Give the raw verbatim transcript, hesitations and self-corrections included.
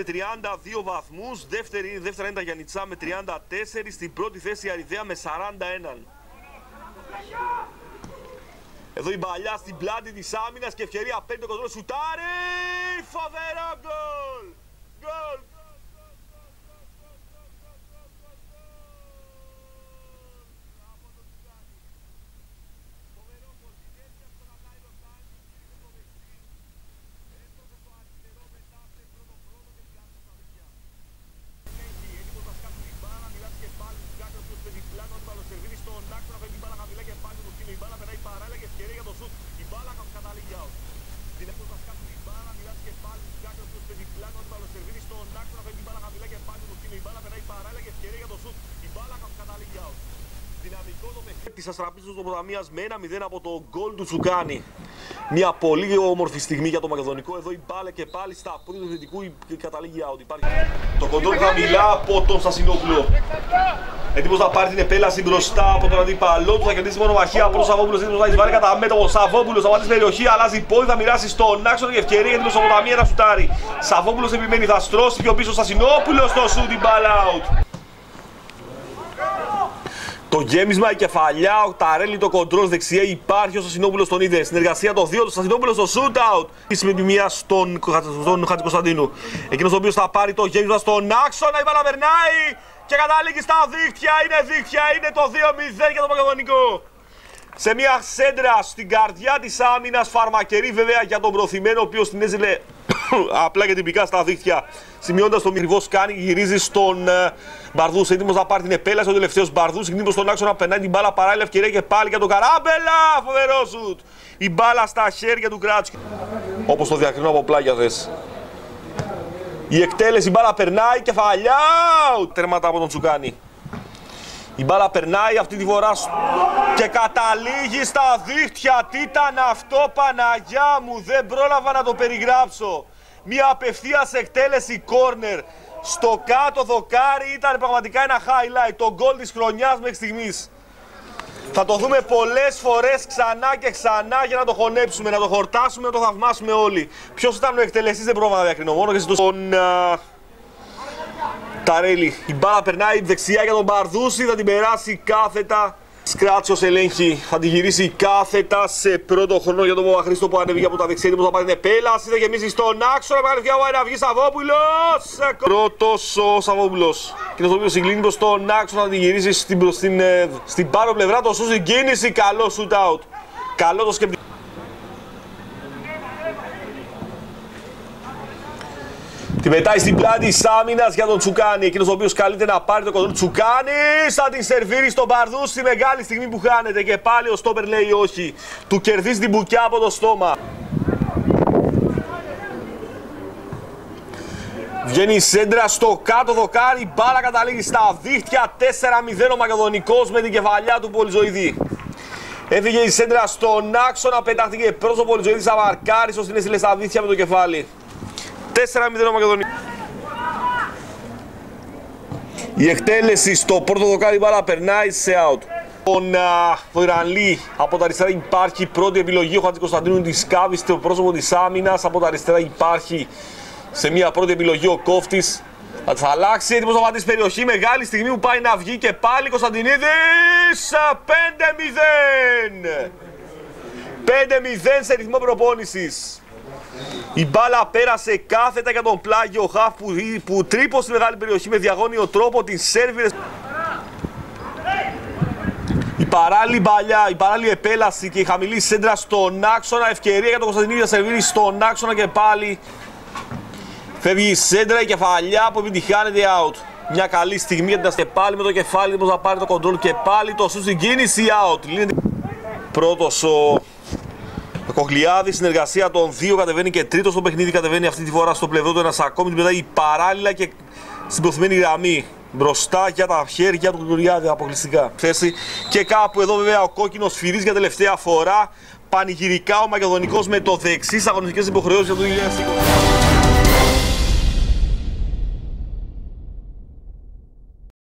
τριάντα δύο βαθμούς, δεύτερη, δεύτερα είναι τα Γιαννιτσά με τριάντα τέσσερα, στην πρώτη θέση η Αριδαία με σαράντα ένα. Εδώ η μπαλιά στην πλάτη της άμυνας και ευκαιρία παίρνει το κοντρόλ, σουτάρει, φοβερό γκολ! Γκολ! Της Αστραπής του Ποταμίας με ένα μηδέν από το γκολ του Τσουκάνη. Μια πολύ όμορφη στιγμή για το Μακεδονικό. Εδώ η μπάλα και πάλι στα πόδια του θετικού καταλήγει out. Υπάρχει το κοντρόλ χαμηλά από τον Στασινόπουλο. Έτοιμος να πάρει την επέλαση μπροστά από τον αντίπαλό του. Θα κερδίσει μονομαχία από τον Σαββόπουλο. Έτοιμος να εισβάλλει κατά μέτωπο. Σαββόπουλος σταματήσει περιοχή. Αλλάζει πόδι. Θα μοιράσει στον άξονα και ευκαιρία για την Ποταμία να σουτάρει. Σαββόπουλος επιμένει. Θα στρώσει πιο πίσω. Στασινόπουλος στο σουτ, την μπάλα out. Το γέμισμα, η κεφαλιά, ο Ταρέλη, το κοντρόλ δεξιά, υπάρχει ο Στασινόπουλος τον είδε. Συνεργασία το δύο, το Στασινόπουλος στο shoot-out. Με τη μία στον, στον Χατζικοσταντίνου. Εκείνος ο οποίος θα πάρει το γέμισμα στον άξονα, η μπάλα περνάει και καταλήγει στα δίχτυα. Είναι δίχτυα, είναι το δύο μηδέν για το Μακεδονικό. Σε μια σέντρα στην καρδιά της άμυνας, φαρμακερή βέβαια για τον προθυμένο, ο οποίος την έζηλε απλά και τυπικά στα δίχτυα. Σημειώντας το μυριβός κάνει, γυρίζει στον uh, Μπαρδούς, έτοιμος να πάρει την επέλαση. Ο τελευταίος Μπαρδούς γνίπτος στον άξονα, περνάει την μπάλα, παράλληλα ευκαιρία και πάλι για τον Καράμπελα. Φοβερό σουτ. Η μπάλα στα χέρια του Κράτσου. Όπως το διακρινώ από πλάγια θες. Η εκτέλεση, η μπάλα περνάει, κεφαλιά. Τέρματα από τον Τσουκάνη. Η μπάλα περνάει αυτή τη φορά και καταλήγει στα δίχτυα. Τι ήταν αυτό, Παναγιά μου, δεν πρόλαβα να το περιγράψω. Μια απευθείας εκτέλεση corner στο κάτω δοκάρι, ήταν πραγματικά ένα highlight, το γκολ της χρονιάς μέχρι στιγμής. Θα το δούμε πολλές φορές ξανά και ξανά για να το χωνέψουμε, να το χορτάσουμε, να το θαυμάσουμε όλοι. Ποιος ήταν ο εκτελεστής δεν πρόβλημα να διακρινώ, μόνο και ζητώ στον uh, Ταρέλη. Η μπάλα περνάει δεξιά για τον Μπαρδούση, θα την περάσει κάθετα. Σκράτσος ελέγχει, θα τη γυρίσει κάθετα σε πρώτο χρόνο για τον Παπαχρήστο που ανέβηκε από τα δεξιά. Έτοιμος να πάρει την επέλαση, θα γεμίσει στον άξονα. Μεγάλη ευκαιρία να βγει Σαββόπουλος. Πρώτος ο Σαββόπουλος. Και το οποίο συγκλίνει προς τον άξονα, θα τη γυρίσει στην, στην, στην πάνω πλευρά. Το σούζι κίνηση, καλό shoot out. Καλό το σκεπτικό. Τη μετάει στην πλάτη της άμυνας για τον Τσουκάνη. Εκείνος ο οποίος καλείται να πάρει το κοντρόλ. Τσουκάνη θα την σερβίρει στον Μπαρδού στη μεγάλη στιγμή που χάνεται. Και πάλι ο στόπερ λέει όχι. Του κερδίζει την μπουκιά από το στόμα. Βγαίνει η σέντρα στο κάτω δοκάρι. Μπάλα καταλήγει στα δίχτυα. τέσσερα μηδέν ο Μακεδονικός με την κεφαλιά του Πολυζωηδή. Έφυγε η σέντρα στον άξονα. Πετάχτηκε προς ο Πολυζωηδής. Αμαρκάρι ώστε είναι στα δίχτυα με το κεφάλι. τέσσερα μηδέν ο Μακεδονικός. Η εκτέλεση στο πρώτο δοκάρι, μπάλα περνάει σε out. Τον Βοηρανλή από τα αριστερά υπάρχει πρώτη επιλογή. Ο Χατζικοσταντίνου τη σκάβει στο πρόσωπο της άμυνας. Από τα αριστερά υπάρχει σε μια πρώτη επιλογή ο Κόφτης. Θα τους αλλάξει, έτοιμος να πατήσει περιοχή. Μεγάλη στιγμή που πάει να βγει και πάλι Κωνσταντινίδης. πέντε μηδέν. πέντε μηδέν σε ρυθμό προπόνησης. Η μπάλα πέρασε κάθετα για τον πλάγιο χαφ που, που τρύπωσε στη μεγάλη περιοχή με διαγώνιο τρόπο, την σέρβιρε. Η παράλληλη μπαλιά, η παράλληλη επέλαση και η χαμηλή σέντρα στον άξονα. Ευκαιρία για τον Κωνσταντινίδη να σερβίρει στον άξονα και πάλι. Φεύγει η σέντρα, η κεφαλιά που επιτυχάνεται out. Μια καλή στιγμή γιατί και πάλι με το κεφάλι να πάρει το κοντρόλ και πάλι το σου στην κίνηση out. Λύνεται. Πρώτος ο Κοχλιάδης, συνεργασία των δύο κατεβαίνει και τρίτος στο παιχνίδι, κατεβαίνει αυτή τη φορά στο πλευρό του ένας ακόμη, την πετάει παράλληλα και στην προθυμένη γραμμή μπροστά για τα χέρια του Κοχλιάδη αποκλειστικά θέση. Και κάπου εδώ βέβαια ο κόκκινος σφυρίζει για τελευταία φορά πανηγυρικά ο Μακεδονικός με το δεξί στις αγωνιστικές υποχρεώσεις για το δύο χιλιάδες είκοσι.